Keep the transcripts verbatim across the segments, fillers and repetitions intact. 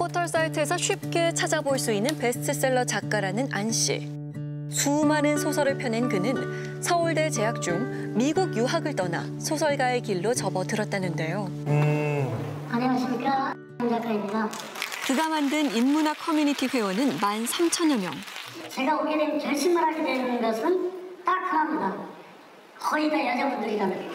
포털 사이트에서 쉽게 찾아볼 수 있는 베스트셀러 작가라는 안 씨. 수많은 소설을 펴낸 그는 서울대 재학 중 미국 유학을 떠나 소설가의 길로 접어들었다는데요. 음. 안녕하십니까, 안 작가입니다. 그가 만든 인문학 커뮤니티 회원은 만 삼천여 명. 제가 오게 된 결심을 하게 되는 것은 딱 하나입니다. 거의 다 여자분들이라는 게.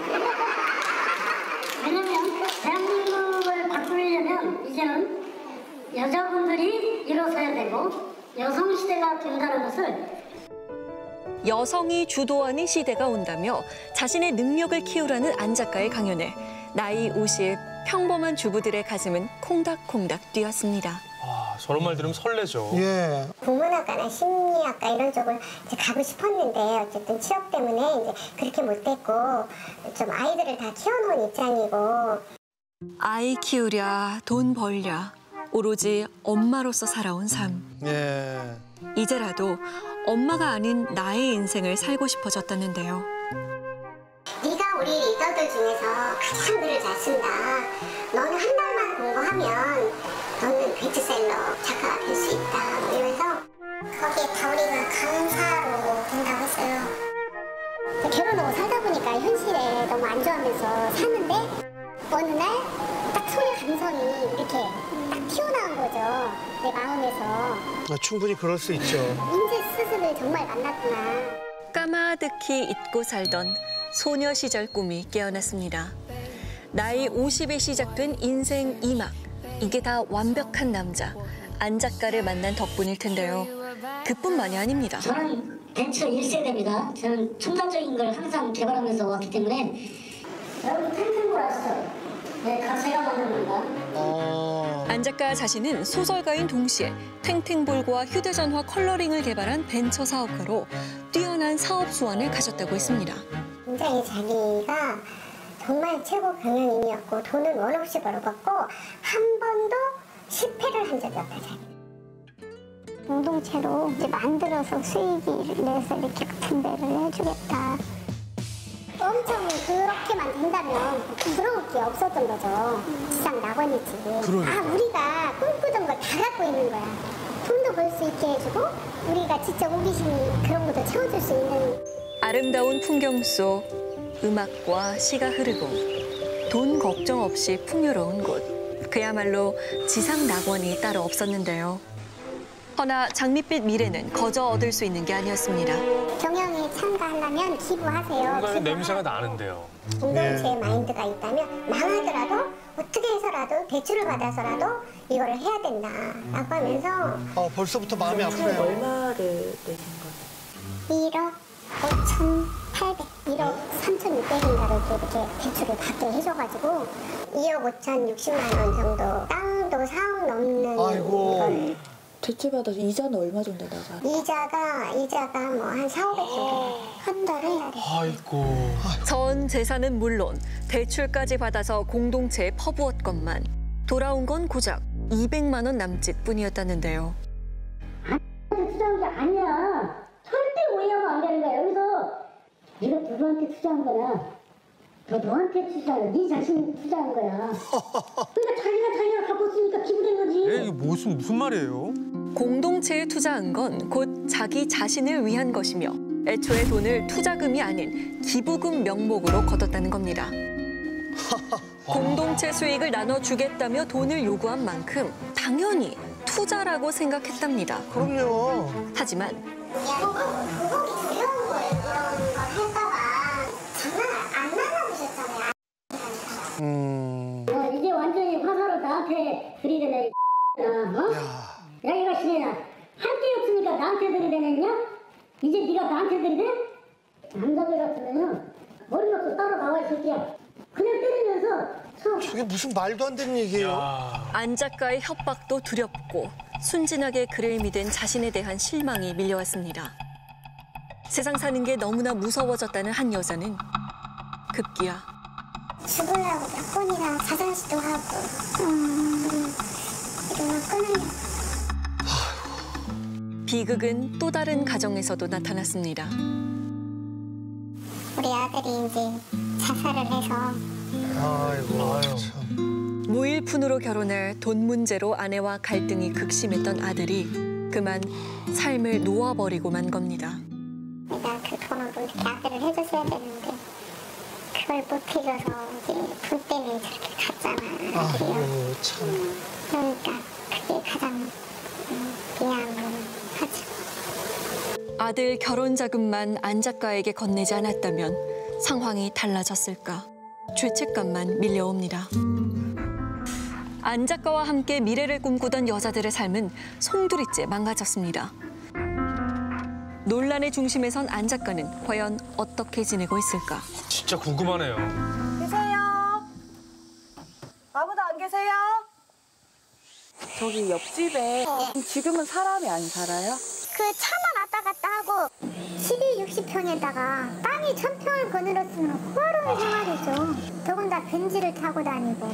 왜냐면 대한민국을 바꾸려면 이제는 여자분들이 일어서야 되고 여성시대가 된다는 것을 여성이 주도하는 시대가 온다며 자신의 능력을 키우라는 안 작가의 강연에 나이 오십 평범한 주부들의 가슴은 콩닥콩닥 뛰었습니다. 아, 저런 말 들으면 설레죠. 예. 국문학과나 심리학과 이런 쪽을 이제 가고 싶었는데 어쨌든 취업 때문에 이제 그렇게 못됐고 좀 아이들을 다 키워놓은 입장이고. 아이 키우랴 돈 벌랴 오로지 엄마로서 살아온 삶. 예. 이제라도 엄마가 아닌 나의 인생을 살고 싶어졌다는데요. 네가 우리 리더들 중에서 가장 글을 잘 쓴다. 너는 한 달만 공부하면 너는 베스트셀러 작가가 될 수 있다. 이러면서 거기에 다우리가 강사로 된다고 했어요. 결혼하고 살다 보니까 현실에 너무 안좋아하면서 사는데 어느 날 딱 소녀 감성이 이렇게 딱 튀어나온 거죠. 내 마음에서. 아, 충분히 그럴 수 있죠. 인제 스스를 정말 만났구나. 까마득히 잊고 살던 소녀 시절 꿈이 깨어났습니다. 나이 오십에 시작된 인생 이 막. 이게 다 완벽한 남자, 안 작가를 만난 덕분일 텐데요. 그뿐만이 아닙니다. 저는 벤처 일 세대입니다. 저는 첨단적인 걸 항상 개발하면서 왔기 때문에 여러분 탱탱볼 아시죠? 네, 다 제가 만든 겁니다. 어... 안 작가 자신은 소설가인 동시에 탱탱볼과 휴대전화 컬러링을 개발한 벤처 사업가로 뛰어난 사업 수완을 가졌다고 했습니다. 굉장히 자기가 정말 최고 경영인이었고 돈을 원 없이 벌어봤고 한 번도 실패를 한 적이 없다. 자기. 공동체로 이제 만들어서 수익을 내서 이렇게 분배를 해주겠다. 엄청 그렇게만 된다면 부러울 게 없었던 거죠. 지상 낙원이지. 그러니까. 아, 우리가 꿈꾸던 걸 다 갖고 있는 거야. 돈도 벌 수 있게 해주고 우리가 진짜 호기심이 그런 것도 채워줄 수 있는. 아름다운 풍경 속 음악과 시가 흐르고 돈 걱정 없이 풍요로운 곳. 그야말로 지상 낙원이 따로 없었는데요. 허나 장밋빛 미래는 거저 얻을 수 있는 게 아니었습니다. 경영에 참가하려면 기부하세요. 뭔가 냄새가 나는데요. 공동체의 네. 마인드가 있다면 망하더라도 어떻게 해서라도 대출을 받아서라도 이거를 해야 된다라고 하면서 아, 벌써부터 마음이 아프네요. 얼마를 내신 거예요? 일억 오천팔백, 일억 삼천육백인가를 이렇게 대출을 받게 해줘가지고 이억 오천육십만 원 정도, 땅도 사억 넘는 아이고. 걸. 대출 받아서 이자는 얼마 정도 나가요? 이자가 이자가 뭐 한 사오백 정도 한 달에. 아이고. 전 재산은 물론 대출까지 받아서 공동체에 퍼부었건만 돌아온 건 고작 이백만 원 남짓 뿐이었다는데요. 투자한 게 아니야. 절대 오해하면 안 되는 거야. 여기서 네가 누구한테 투자한 거야? 너 너한테 투자한 거야. 네 자신 투자한 거야. 그러니까 자기가 자기가 갖고 있으니까 기부된 거지. 에, 이게 무슨 무슨 말이에요? 공동체에 투자한 건 곧 자기 자신을 위한 것이며 애초에 돈을 투자금이 아닌 기부금 명목으로 거뒀다는 겁니다. 공동체 수익을 나눠주겠다며 돈을 요구한 만큼 당연히 투자라고 생각했답니다. 그럼요. 하지만 그거 그거기 두려운 거예요. 그런 걸 할까봐 장난 안 나가보셨잖아요. 음. 어, 이제 완전히 화살을 나한테 들이대네. 어? 야. 야, 이거 시내야. 할 게 없으니까 나한테 들이대냈냐? 이제 네가 나한테 들이대? 남자들 같으면은 머리 놓고 따로 나와 이 새끼야. 그냥 때리면서 쳐. 저게 무슨 말도 안 되는 얘기예요? 야. 안 작가의 협박도 두렵고 순진하게 그를 믿은 자신에 대한 실망이 밀려왔습니다. 세상 사는 게 너무나 무서워졌다는 한 여자는 급기야 죽으려고 몇 번이나 자살시도 하고 음, 이러면 끊으려고. 비극은 또 다른 가정에서도 나타났습니다. 우리 아들이 이제 자살을 해서 아이고, 아유. 참. 무일푼으로 결혼해 돈 문제로 아내와 갈등이 극심했던 아들이 그만 삶을 놓아버리고 만 겁니다. 내가 그 돈으로 이렇게 아들을 해줬어야 되는데 그걸 못 해줘서 이제 돈 때문에 저렇게 갔잖아. 아유, 참. 그러니까 그게 가장 음, 미안하지. 아들 결혼 자금만 안 작가에게 건네지 않았다면 상황이 달라졌을까. 죄책감만 밀려옵니다. 안 작가와 함께 미래를 꿈꾸던 여자들의 삶은 송두리째 망가졌습니다. 논란의 중심에 선 안 작가는 과연 어떻게 지내고 있을까? 진짜 궁금하네요. 계세요? 아무도 안 계세요? 저기 옆집에 지금은 사람이 안 살아요? 그 차만 왔다 갔다 하고 십이, 육십 평에다가 땅이 천 평을 거느렸으면 호화로운 생활이죠. 더군다나 벤지를 타고 다니고.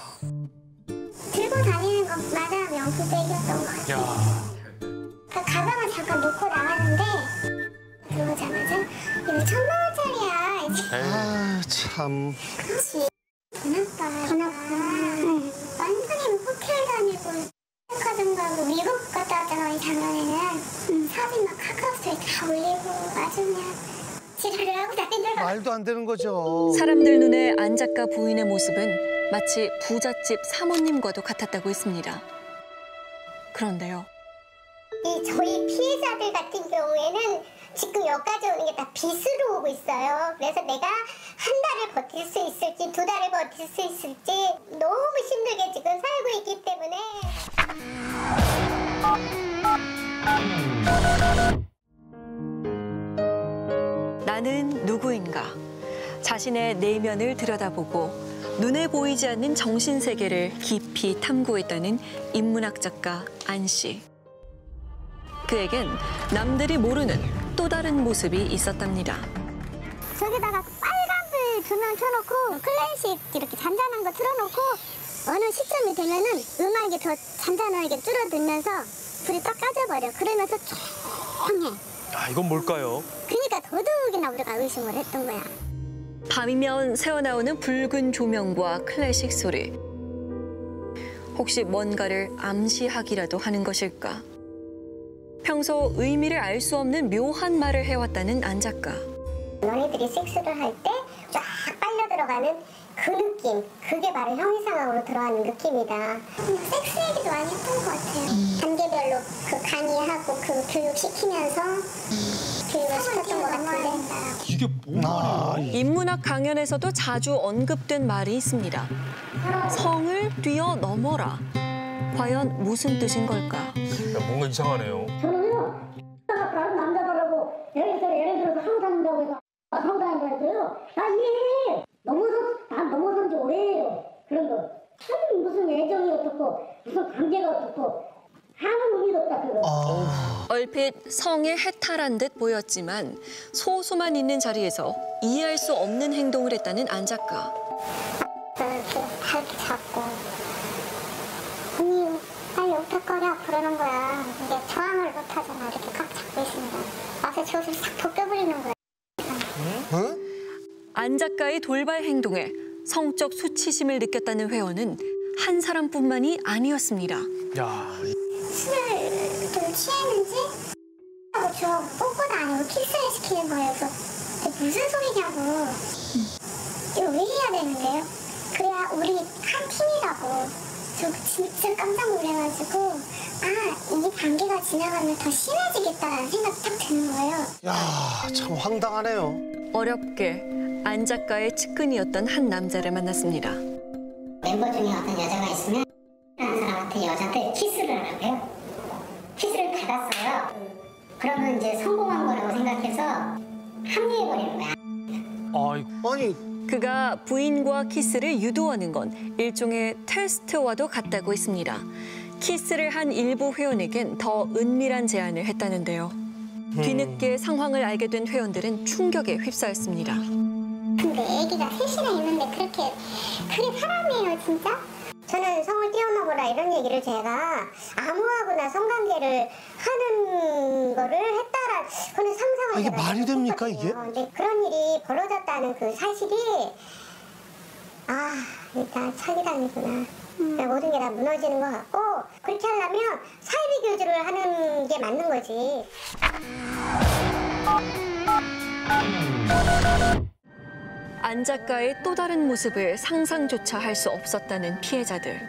들고 다니는 것마다 명품백이었던 것 같아요. 야, 그 가방을 잠깐 놓고 나갔는데 들어오자마자 이거 천만 원짜리야. 아, 참. 그렇지. 돈 아까 돈 아까 응. 완전히 호텔 다니고 백화점 가고 미국 갔다 왔잖아. 이 작년에는 응. 사진 막 카카오스토리 다 올리고 아주 그냥 지랄을 하고 다니더라고. 말도 안 되는 거죠. 사람들 눈에 안 작가 부인의 모습은 마치 부잣집 사모님과도 같았다고 했습니다. 그런데요. 이 저희 피해자들 같은 경우에는 지금 여기까지 오는 게 다 빚으로 오고 있어요. 그래서 내가 한 달을 버틸 수 있을지 두 달을 버틸 수 있을지 너무 힘들게 지금 살고 있기 때문에. 나는 누구인가? 자신의 내면을 들여다보고 눈에 보이지 않는 정신세계를 깊이 탐구했다는 인문학 작가 안 씨. 그에겐 남들이 모르는 또 다른 모습이 있었답니다. 저기다가 빨간불 조명 켜놓고 클래식 이렇게 잔잔한 거 틀어놓고 어느 시점이 되면은 음악이 더 잔잔하게 줄어들면서 불이 딱 꺼져버려. 그러면서 조용해. 아, 이건 뭘까요? 그러니까 더더욱이나 우리가 의심을 했던 거야. 밤이면 새어나오는 붉은 조명과 클래식 소리. 혹시 뭔가를 암시하기라도 하는 것일까? 평소 의미를 알 수 없는 묘한 말을 해왔다는 안 작가. 너희들이 섹스를 할 때 쫙 빨려 들어가는 그 느낌, 그게 바로 형이상학으로 들어가는 느낌이다. 섹스 얘기도 많이 했던 것 같아요. 단계별로 그 강의하고 그 교육시키면서 교육을 시켰던 것 같은데. 이게 뭔 말이에요? 인문학 강연에서도 자주 언급된 말이 있습니다. 성을 뛰어넘어라. 과연 무슨 뜻인 걸까? 야, 뭔가 이상하네요. 저는요, 다른 남자들하고 예를 들어 예를 들어서 하고 다닌다고 해서 하고 다닌다고 해서요. 나 이해해. 넘어서 난 넘어선 지 오래예요. 그런 거. 참 무슨 애정이 어떻고 무슨 관계가 어떻고 아무 의미도 없다 그거. 아, 얼핏 성에 해탈한 듯 보였지만 소수만 있는 자리에서 이해할 수 없는 행동을 했다는 안 작가. 저는 이렇게 팔 잡고 언니 빨리 옷터거려 그러는 거야. 이게 저항을 못하잖아. 이렇게 꽉 잡고 있으니까 와서 저 옷을 싹 벗겨버리는 거야. 응? 안 작가의 돌발 행동에 성적 수치심을 느꼈다는 회원은 한 사람뿐만이 아니었습니다. 야, 술을 좀 취했는지 하고 저 뽀뽀도 아니고 키스를 시키는 거예요. 그래서 무슨 소리냐고. 이거 왜 해야 되는데요? 그래야 우리 한 팀이라고. 저 진짜 깜짝 놀라가지고 아, 이 단계가 지나가면 더 심해지겠다라는 생각이 딱 드는 거예요. 야, 참 황당하네요. 어렵게 안 작가의 측근이었던 한 남자를 만났습니다. 멤버 중에 어떤 여자가 있으면 다른 사람한테 여자한테 키스를 하라고요. 키스를 받았어요. 그러면 이제 성공한 거라고 생각해서 합리해버리는 거야. 아이고. 아니, 그가 부인과 키스를 유도하는 건 일종의 테스트와도 같다고 했습니다. 키스를 한 일부 회원에겐 더 은밀한 제안을 했다는데요. 뒤늦게 상황을 알게 된 회원들은 충격에 휩싸였습니다. 근데 애기가 셋이나 있는데 그렇게 그게 사람이에요 진짜? 저는 성을 뛰어넘어라 이런 얘기를 제가 아무하고나 성관계를 하는 거를 했다라 그런 상상을 아, 이게 제가 말이 됩니까, 했거든요. 이게? 근데 그런 일이 벌어졌다는 그 사실이 아, 일단 사기당이구나. 그러니까 모든 게 다 무너지는 것 같고 그렇게 하려면 사이비 교주를 하는 게 맞는 거지. 안 작가의 또 다른 모습을 상상조차 할 수 없었다는 피해자들.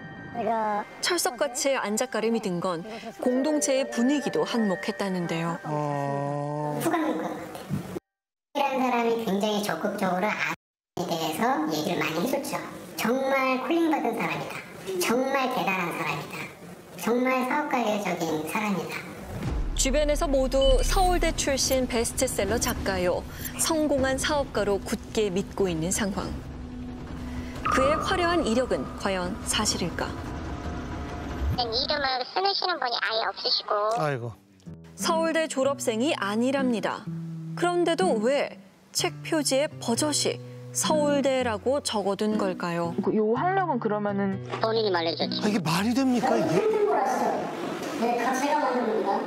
철석같이 안 작가를 믿은 건 공동체의 분위기도 한몫했다는데요. 어... 후광인 것 같아. 이라는 사람이 굉장히 적극적으로 아에 대해서 얘기를 많이 해줬죠. 정말 콜링받은 사람이다. 정말 대단한 사람이다. 정말 사업가적인 사람이다. 주변에서 모두 서울대 출신 베스트셀러 작가요. 성공한 사업가로 굳게 믿고 있는 상황. 그의 화려한 이력은 과연 사실일까? 이름을 쓰시는 분이 아예 없으시고. 아이고. 서울대 졸업생이 아니랍니다. 그런데도 왜 책 표지에 버젓이 서울대라고 적어둔 걸까요? 요 활력은 그러면은 본인이 말해줬지. 아, 이게 말이 됩니까, 이게? 네, 다 제가 만든 겁니다.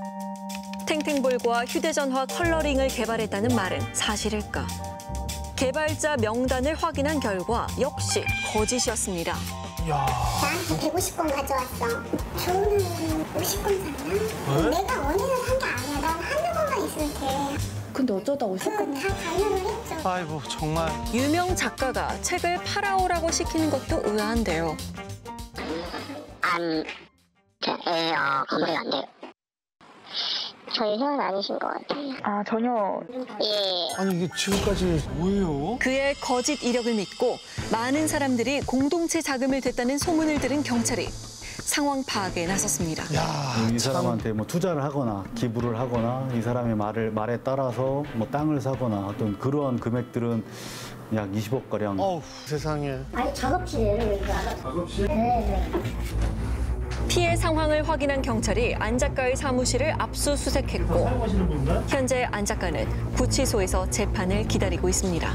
탱탱볼과 휴대전화 컬러링을 개발했다는 말은 사실일까? 개발자 명단을 확인한 결과 역시 거짓이었습니다. 야. 나한테 백오십 권 가져왔어. 저는 오십 권 샀나? 내가 원인을 산 게 아니야. 난 한두 권만 있으면 돼. 근데 어쩌다 오십 권? 그건 다 당연을 했죠. 아이고, 정말. 유명 작가가 책을 팔아오라고 시키는 것도 의아한데요. 안, 저, 에, 어, 검색 안 돼요. 저희 회원 아니신 것 같아요. 아 전혀. 예. 아니, 이게 지금까지 뭐예요? 그의 거짓 이력을 믿고 많은 사람들이 공동체 자금을 댔다는 소문을 들은 경찰이 상황 파악에 나섰습니다. 야, 이 참. 사람한테 뭐 투자를 하거나 기부를 하거나 이 사람의 말을 말에 따라서 뭐 땅을 사거나 어떤 그러한 금액들은 약 이십억 가량. 어우, 세상에. 아니, 작업실이에요, 여기가. 작업실? 네, 네. 피해 상황을 확인한 경찰이 안 작가의 사무실을 압수수색했고 현재 안 작가는 구치소에서 재판을 기다리고 있습니다.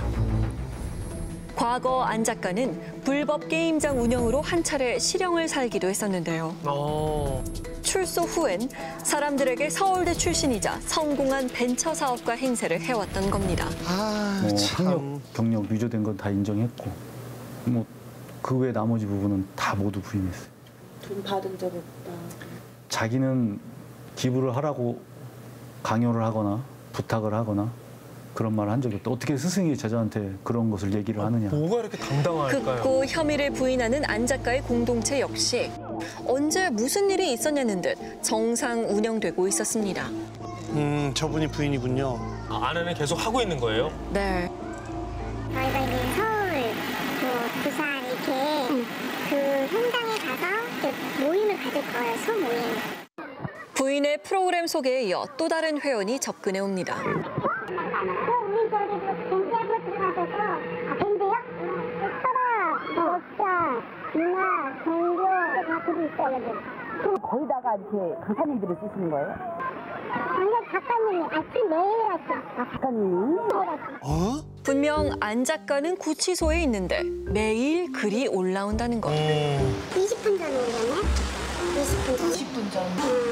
과거 안 작가는 불법 게임장 운영으로 한 차례 실형을 살기도 했었는데요. 어. 출소 후엔 사람들에게 서울대 출신이자 성공한 벤처 사업가 행세를 해왔던 겁니다. 아, 뭐 참. 학력, 경력 위조된 건 다 인정했고 뭐 그 외 나머지 부분은 다 모두 부인했어요. 돈 받은 적 없다. 자기는 기부를 하라고 강요를 하거나 부탁을 하거나 그런 말을 한 적이 없다. 어떻게 스승이 제자한테 그런 것을 얘기를 하느냐. 뭐가 이렇게 당당할까요? 극구 혐의를 부인하는 안 작가의 공동체 역시 언제 무슨 일이 있었냐는 듯 정상 운영되고 있었습니다. 음, 저분이 부인이군요. 아, 아내는 계속 하고 있는 거예요? 네. 저희가 이제 서울, 뭐 부산 이렇게 그 현장에 가서 이렇게 모임을 가질 거예요. 소모임. 부인의 프로그램 소개에 이어 또 다른 회원이 접근해 옵니다. 우리 저기 밴드 아파트 가셔서 아 밴드요? 설아, 먹자, 누나, 밴드 다 들고 있어요. 그럼 거기다가 이렇게 강사님들을 쓰시는 거예요? 원래 작가님이 아침 매일 하죠. 아 작가님이? 어? 분명 안 작가는 구치소에 있는데 매일 글이 올라온다는 것. 음. 이십 분 전에 오려면? 이십 분 전. 이십 분 전.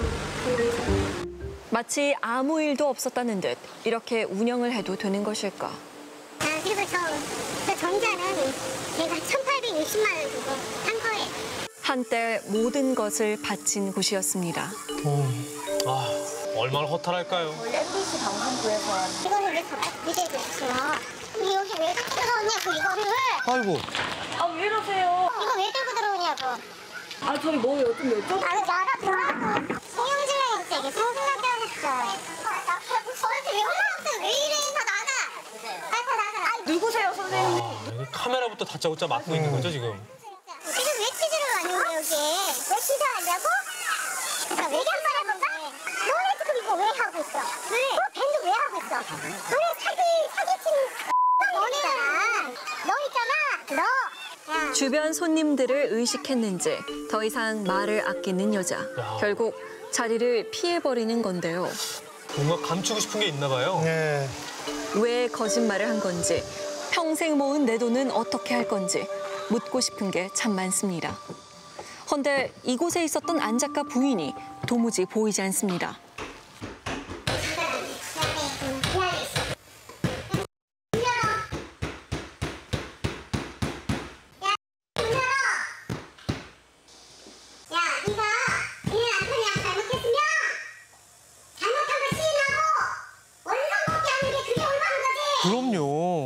마치 아무 일도 없었다는 듯 이렇게 운영을 해도 되는 것일까? 아 그리고 저, 저 전자는 제가 천팔백육십만 원 주고 산 거예요. 한때 모든 것을 바친 곳이었습니다. 아, 얼마나 허탈할까요? 엠비씨 방송국에서 이거를 왜 자꾸 부재줬어? 여기 왜 갖고 들어오냐고 이거를. 아이고. 아 왜 이러세요? 이거 왜 들고 들어오냐고. 아 저희 뭐 좀 여쭤. 아 열어줘. 송영진이가 진짜 이게 성승하게 하겠어. 저한테 왜 올라왔어요? 왜 이래? 다 나가. 아, 다 나가. 누구세요 선생님? 아, 여기 카메라부터 다짜고짜 막고 있는 거죠, 지금? 지금 왜 취재를 왔는데 여기? 왜 취재하냐고? 자, 얘기 한 번 해볼까? 너네 지금 이거 왜 하고 있어? 왜? 너 밴드 왜 하고 있어? 너네 사기, 사기친 너네잖아. 너 있잖아. 너. 야. 주변 손님들을 의식했는지 더 이상 말을 아끼는 여자. 야. 결국 자리를 피해버리는 건데요. 뭔가 감추고 싶은 게 있나 봐요. 네. 왜 거짓말을 한 건지, 평생 모은 내 돈은 어떻게 할 건지 묻고 싶은 게 참 많습니다. 헌데 이곳에 있었던 안 작가 부인이 도무지 보이지 않습니다. 그럼요.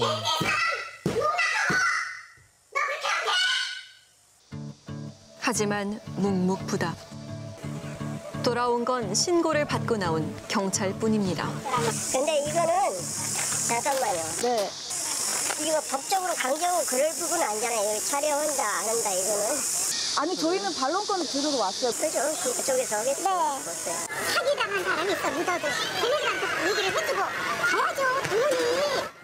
하지만 묵묵부답. 돌아온 건 신고를 받고 나온 경찰뿐입니다. 근데 이거는 잠깐만요. 네. 이거 법적으로 강제로 그럴 부분은 아니잖아요. 촬영한다 안 한다 이거는. 아니 저희는 반론권을 들으러 왔어요. 그죠? 그쪽에서 네. 사기당한 사람이 있어 믿어도 걔네들한테 얘기를 해주고 가야죠 당연히.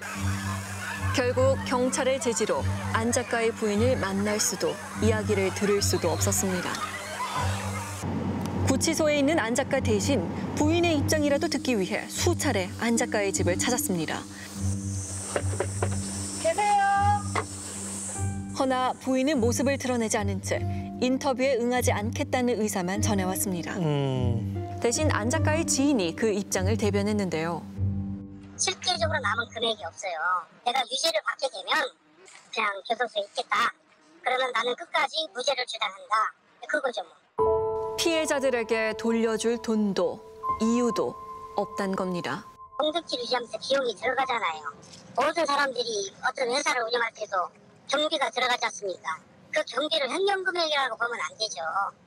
결국 경찰의 제지로 안 작가의 부인을 만날 수도 이야기를 들을 수도 없었습니다. 구치소에 있는 안 작가 대신 부인의 입장이라도 듣기 위해 수차례 안 작가의 집을 찾았습니다. 계세요. 허나 부인은 모습을 드러내지 않은 채 인터뷰에 응하지 않겠다는 의사만 전해왔습니다. 음. 대신 안 작가의 지인이 그 입장을 대변했는데요. 실질적으로 남은 금액이 없어요. 내가 유죄를 받게 되면 그냥 교도소에 있겠다. 그러면 나는 끝까지 무죄를 주장한다. 그거죠 뭐. 피해자들에게 돌려줄 돈도 이유도 없단 겁니다. 공덕질 유지하면서 비용이 들어가잖아요. 모든 사람들이 어떤 회사를 운영할 때도 경비가 들어가지 않습니까? 그 경비를 횡령금액이라고 보면 안 되죠.